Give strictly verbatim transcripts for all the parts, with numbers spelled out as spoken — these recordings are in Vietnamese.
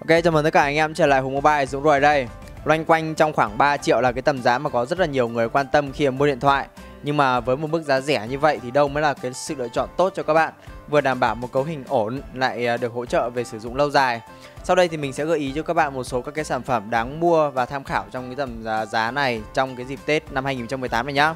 Ok, chào mừng tất cả anh em trở lại Hùng Mobile. Dũng rồi đây. Loanh quanh trong khoảng ba triệu là cái tầm giá mà có rất là nhiều người quan tâm khi mà mua điện thoại. Nhưng mà với một mức giá rẻ như vậy thì đâu mới là cái sự lựa chọn tốt cho các bạn. Vừa đảm bảo một cấu hình ổn, lại được hỗ trợ về sử dụng lâu dài. Sau đây thì mình sẽ gợi ý cho các bạn một số các cái sản phẩm đáng mua và tham khảo trong cái tầm giá, giá này trong cái dịp Tết năm hai nghìn không trăm mười tám này nhá.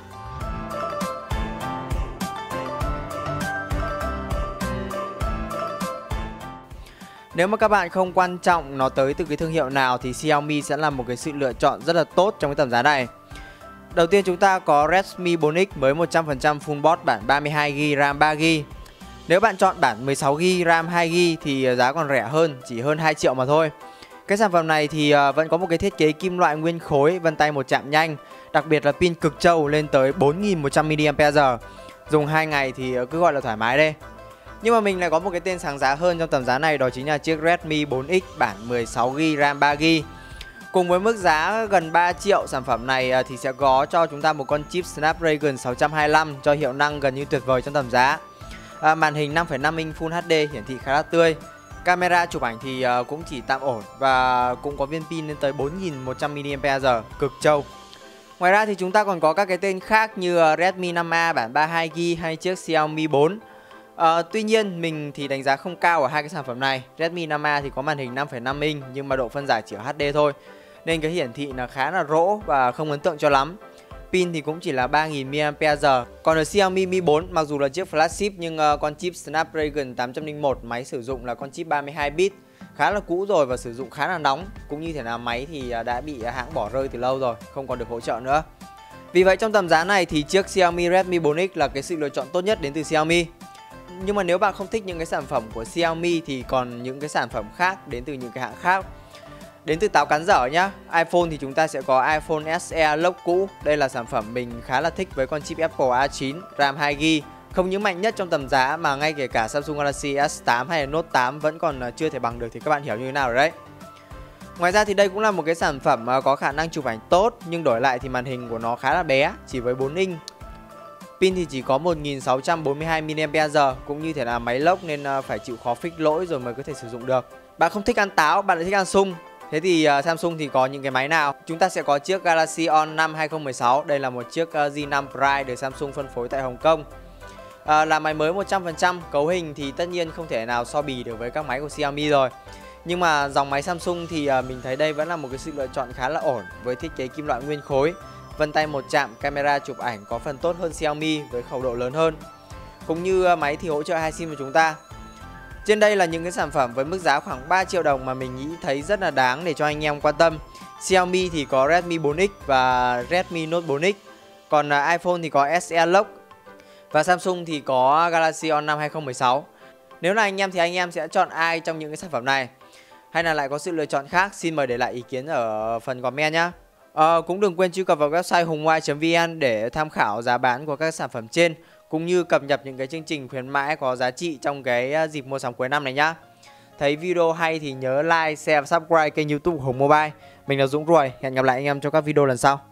Nếu mà các bạn không quan trọng nó tới từ cái thương hiệu nào thì Xiaomi sẽ là một cái sự lựa chọn rất là tốt trong cái tầm giá này. Đầu tiên chúng ta có Redmi bốn X mới một trăm phần trăm full box bản ba mươi hai gi ga bai RAM ba gi ga bai. Nếu bạn chọn bản mười sáu gi ga bai RAM hai gi ga bai thì giá còn rẻ hơn, chỉ hơn hai triệu mà thôi. Cái sản phẩm này thì vẫn có một cái thiết kế kim loại nguyên khối, vân tay một chạm nhanh, đặc biệt là pin cực trâu lên tới bốn nghìn một trăm mi li am pe giờ. Dùng hai ngày thì cứ gọi là thoải mái đây. Nhưng mà mình lại có một cái tên sáng giá hơn trong tầm giá này, đó chính là chiếc Redmi bốn X bản mười sáu gi ga bai RAM ba gi ga bai. Cùng với mức giá gần ba triệu, sản phẩm này thì sẽ có cho chúng ta một con chip Snapdragon sáu trăm hai mươi lăm cho hiệu năng gần như tuyệt vời trong tầm giá. À, màn hình năm phẩy năm inch Full hát đê hiển thị khá là tươi. Camera chụp ảnh thì cũng chỉ tạm ổn và cũng có viên pin lên tới bốn nghìn một trăm mi li am pe giờ, cực trâu. Ngoài ra thì chúng ta còn có các cái tên khác như Redmi năm A bản ba mươi hai gi ga bai hay chiếc Xiaomi bốn. À, tuy nhiên mình thì đánh giá không cao ở hai cái sản phẩm này. Redmi năm A thì có màn hình năm phẩy năm inch nhưng mà độ phân giải chỉ ở hát đê thôi, nên cái hiển thị là khá là rỗ và không ấn tượng cho lắm. Pin thì cũng chỉ là ba nghìn mi li am pe giờ. Còn ở Xiaomi Mi bốn, mặc dù là chiếc flagship nhưng uh, con chip Snapdragon tám trăm linh một, máy sử dụng là con chip ba mươi hai bit, khá là cũ rồi và sử dụng khá là nóng. Cũng như thế nào máy thì uh, đã bị hãng bỏ rơi từ lâu rồi, không còn được hỗ trợ nữa. Vì vậy trong tầm giá này thì chiếc Xiaomi Redmi bốn X là cái sự lựa chọn tốt nhất đến từ Xiaomi. Nhưng mà nếu bạn không thích những cái sản phẩm của Xiaomi thì còn những cái sản phẩm khác đến từ những cái hãng khác. Đến từ táo cán dở nhá. iPhone thì chúng ta sẽ có iPhone ét e lốc cũ. Đây là sản phẩm mình khá là thích với con chip Apple A chín RAM hai gi ga bai. Không những mạnh nhất trong tầm giá mà ngay kể cả Samsung Galaxy S tám hay là Note tám vẫn còn chưa thể bằng được thì các bạn hiểu như thế nào rồi đấy. Ngoài ra thì đây cũng là một cái sản phẩm có khả năng chụp ảnh tốt, nhưng đổi lại thì màn hình của nó khá là bé, chỉ với bốn inch. Pin thì chỉ có một nghìn sáu trăm bốn mươi hai mi li am pe giờ, cũng như thể là máy lốc nên phải chịu khó fix lỗi rồi mới có thể sử dụng được. Bạn không thích ăn táo, bạn lại thích ăn sung. Thế thì uh, Samsung thì có những cái máy nào? Chúng ta sẽ có chiếc Galaxy On năm hai không một sáu. Đây là một chiếc uh, G năm Prime được Samsung phân phối tại Hồng Kông. uh, Là máy mới một trăm phần trăm. Cấu hình thì tất nhiên không thể nào so bì được với các máy của Xiaomi rồi. Nhưng mà dòng máy Samsung thì uh, mình thấy đây vẫn là một cái sự lựa chọn khá là ổn, với thiết kế kim loại nguyên khối, vân tay một chạm, camera chụp ảnh có phần tốt hơn Xiaomi với khẩu độ lớn hơn. Cũng như uh, máy thì hỗ trợ hai sim của chúng ta. Trên đây là những cái sản phẩm với mức giá khoảng ba triệu đồng mà mình nghĩ thấy rất là đáng để cho anh em quan tâm. Xiaomi thì có Redmi bốn X và Redmi Note bốn X. Còn iPhone thì có ét e Lock. Và Samsung thì có Galaxy On năm hai không một sáu. Nếu là anh em thì anh em sẽ chọn ai trong những cái sản phẩm này? Hay là lại có sự lựa chọn khác? Xin mời để lại ý kiến ở phần comment nhé. À, cũng đừng quên truy cập vào website hungmobile chấm vn để tham khảo giá bán của các sản phẩm trên, cũng như cập nhật những cái chương trình khuyến mãi có giá trị trong cái dịp mua sắm cuối năm này nhá. Thấy video hay thì nhớ like, share và subscribe kênh YouTube Hùng Mobile. Mình là Dũng Ruồi, hẹn gặp lại anh em trong các video lần sau.